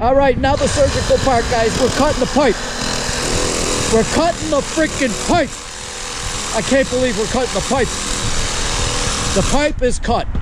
All right, now the surgical part, guys. We're cutting the pipe. We're cutting the freaking pipe. I can't believe we're cutting the pipe. The pipe is cut.